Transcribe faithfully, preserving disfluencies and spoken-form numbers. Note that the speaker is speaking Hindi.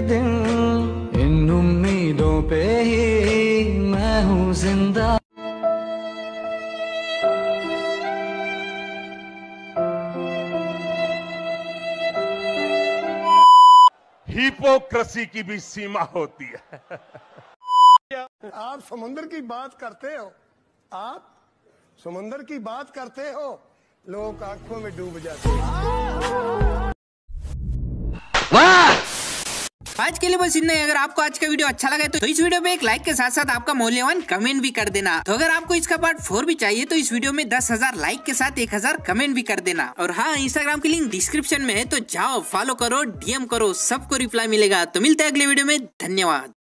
दिन, इन उम्मीदों पे ही मैं हूँ जिंदा। हिपोक्रेसी की भी सीमा होती है। आप समुद्र की बात करते हो, आप समुद्र की बात करते हो, लोग आंखों में डूब जाते हैं। आज के लिए बस इतना ही। अगर आपको आज का वीडियो अच्छा लगा तो इस वीडियो पे एक लाइक के साथ साथ आपका मूल्यवान कमेंट भी कर देना। तो अगर आपको इसका पार्ट फोर भी चाहिए तो इस वीडियो में दस हजार लाइक के साथ एक हजार कमेंट भी कर देना। और हाँ, इंस्टाग्राम की लिंक डिस्क्रिप्शन में है, तो जाओ फॉलो करो, डीएम करो, सबको रिप्लाई मिलेगा। तो मिलते हैं अगले वीडियो में। धन्यवाद।